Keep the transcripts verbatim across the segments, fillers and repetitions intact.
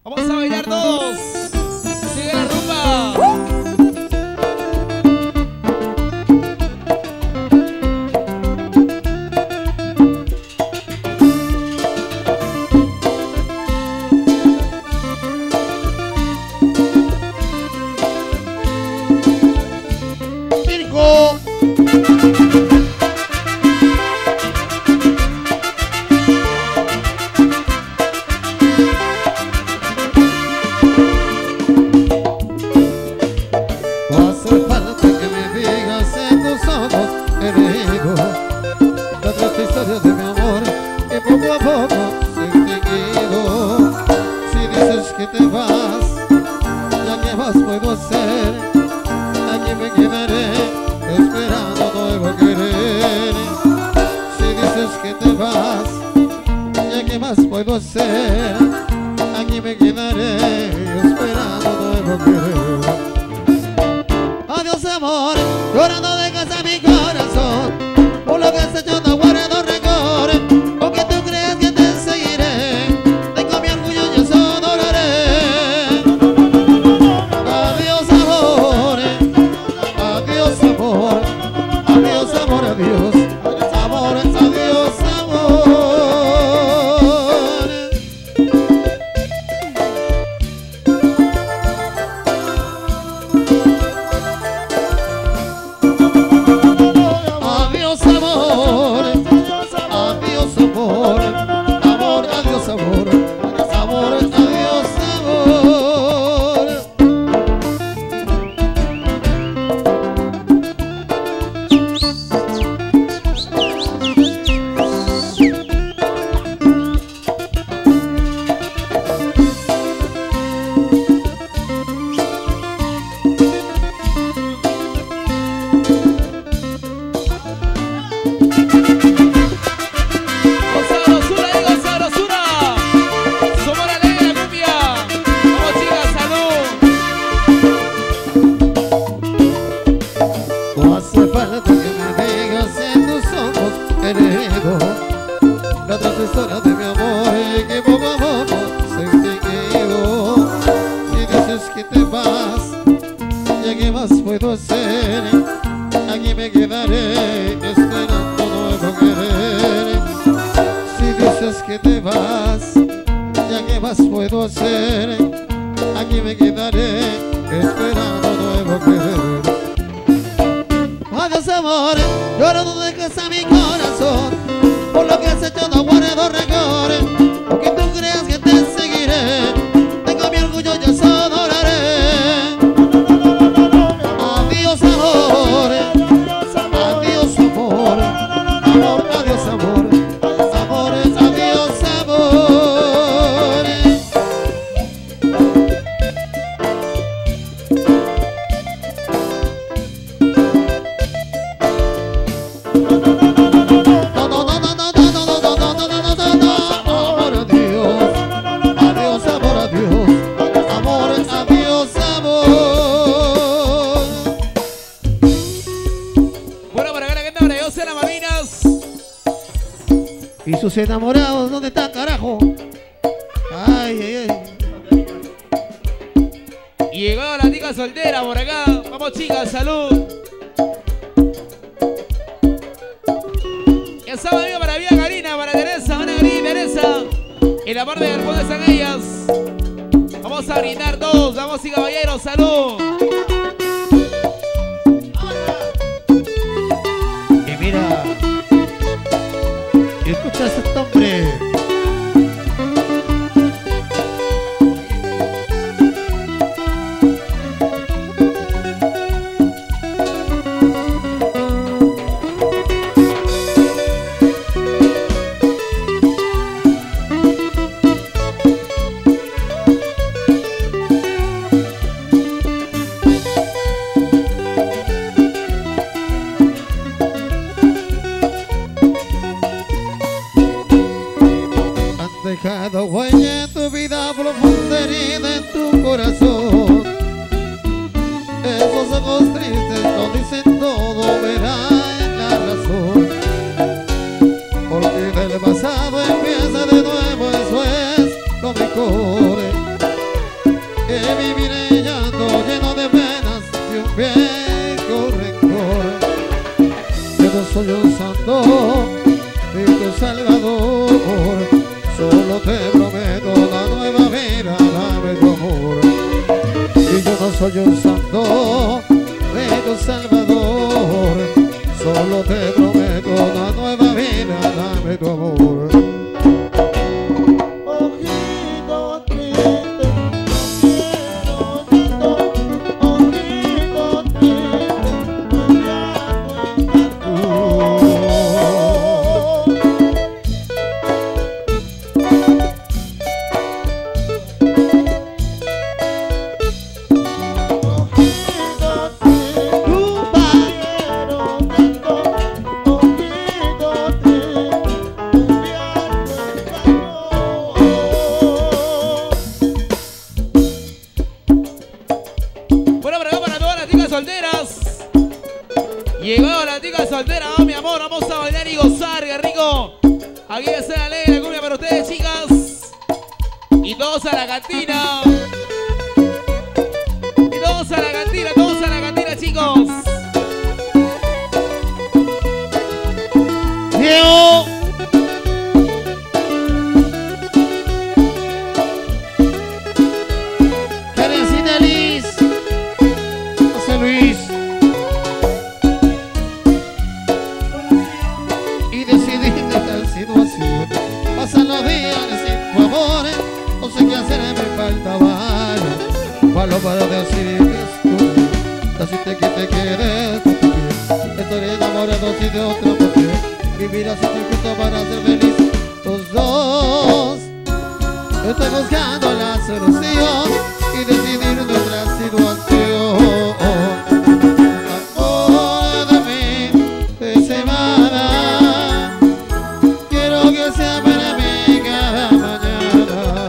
Vamos a bailar todos. Sigue la rumba. Circo. Puedo hacer, aquí me quedaré esperando nuevo querer. Adiós amor, llorando dejas a mi corazón, por lo que has hecho no guardo rencor, porque tú crees que te seguiré, tengo mi orgullo y eso adoraré. Adiós amor, adiós amor, adiós amor, adiós. Amor, adiós amor. Puedo hacer, aquí me quedaré esperando nuevo querer. Si dices que te vas, ya que más puedo hacer, aquí me quedaré esperando nuevo querer. Adiós amor, lloro no dejes a mi corazón, por lo que has hecho no guardo rencor, porque tú creas que te seguiré, tengo mi orgullo y eso adoraré. Adiós amor, adiós amor, amor, adiós amor, amores, adiós amor. No, no, no, no, no, no, no, no, no, no, no, no, no, no, amor, adiós, adiós, amor, adiós, amores, adiós, amor. ¿Y sus enamorados dónde están, carajo? Ay, ay, ay. Y llegó la chica soltera por acá. Vamos chicas, salud. Ya saben, amigo, para Vía Karina, para Teresa, Ana Karina, Teresa. El amor de Galpón están ellas. Vamos a brindar todos, vamos y caballeros, salud. Y mira, escucha a este hombre. Dejado huella en tu vida, profunda herida en tu corazón. Esos ojos tristes no dicen todo, verán la razón. Porque del pasado empieza de nuevo, eso es lo mejor. soy un santo, bello Salvador. Solo te prometo una nueva vida, dame tu amor. Ojito triste, quiero tanto. Ojito triste, ya tu encanto. Llegó la chica soltera, oh, mi amor, vamos a bailar y gozar, qué rico. Aquí está la ley de la cumbia para ustedes, chicas. Y todos a la cantina. Y todos a la cantina, todos a la cantina, chicos. Diego. Karencita Liz. José Luis. Pasan los días sin tu amor, no sé qué hacer, me falta vale. Palo para decir que es tú, decirte que te quieres tú también. Estoy enamorado si de otra mujer, vivir así te justo para ser feliz los dos. Estoy buscando la solución y decidir nuestra situación. Amor de mí, de semana, quiero que sea para mí cada mañana.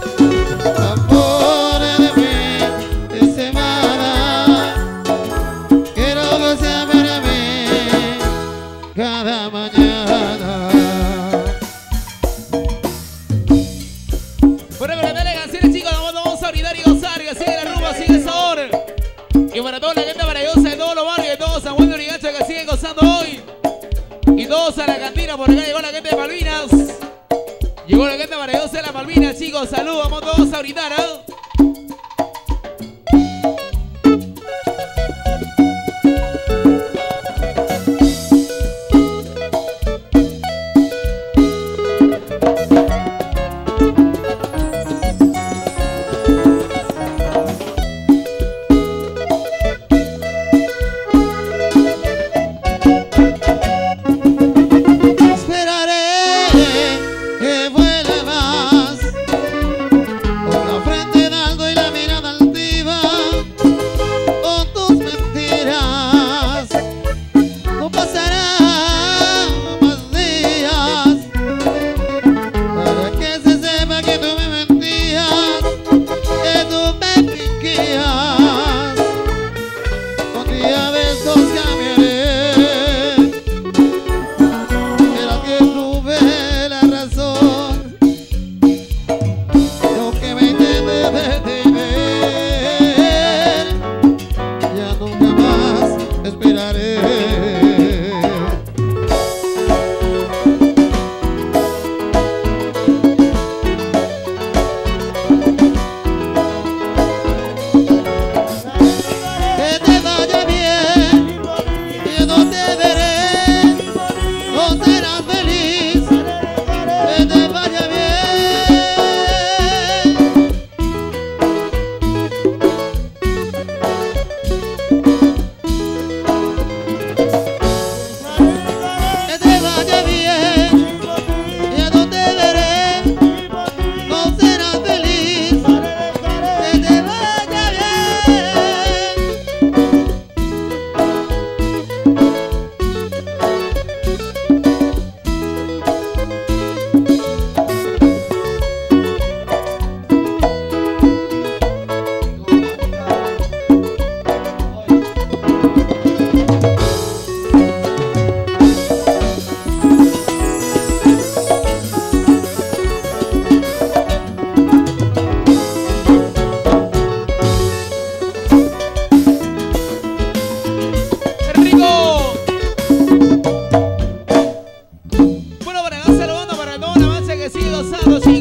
Amor de mí, de semana, quiero que sea para mí cada mañana. Bueno, para darle canciones, chicos, vamos a brindar y gozar, que sigue la rumba, sigue el sabor. Y para toda la gente maravillosa de todos los barrios, de todos San Juan de Urigancho que siguen gozando hoy. Y todos a la cantina, por acá llegó la gente de Malvinas. Llegó la gente maravillosa de las Malvinas, chicos. Saludos, vamos todos a brindar, ¿eh? Saludando para toda la mancha que sigue gozando, chicos.